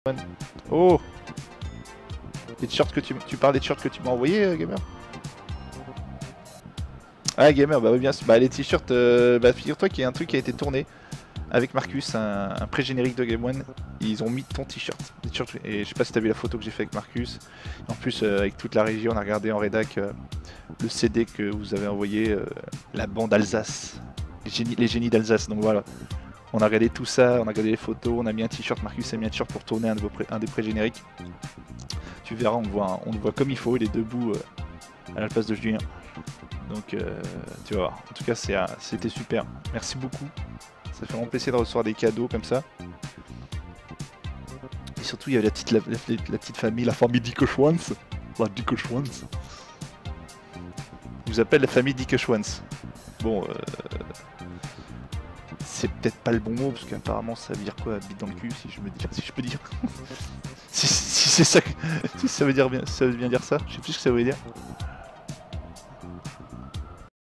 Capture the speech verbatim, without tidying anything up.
Oh, les t-shirts que tu, tu parles des t-shirts que tu m'as envoyé, euh, gamer. Ah gamer, bah oui bien sûr. Bah les t-shirts, euh, bah figure-toi qu'il y a un truc qui a été tourné avec Marcus, un, un pré-générique de Game One. Ils ont mis ton t-shirt. Et je sais pas si t'as vu la photo que j'ai fait avec Marcus. En plus euh, avec toute la région, on a regardé en rédac euh, le C D que vous avez envoyé, euh, la bande Alsace, les génies, les génies d'Alsace. Donc voilà. On a regardé tout ça, on a regardé les photos, on a mis un t-shirt, Marcus a mis un t-shirt pour tourner un, de vos pré un des pré-génériques. Tu verras, on le voit, on le voit comme il faut, il est debout euh, à la place de Julien. Donc euh, tu vas voir, en tout cas c'était super, merci beaucoup. Ça fait vraiment plaisir de recevoir des cadeaux comme ça. Et surtout il y avait la petite, la, la, la petite famille, la famille Dicke-Schwanz. La Dicke-Schwanz. Je vous appelle la famille Dicke-Schwanz. Bon, euh, c'est peut-être pas le bon mot parce qu'apparemment ça veut dire quoi, bite dans le cul, si je me dis, si je peux dire. si si c'est ça, que, si ça veut dire bien, ça veut bien dire ça, je sais plus ce que ça veut dire.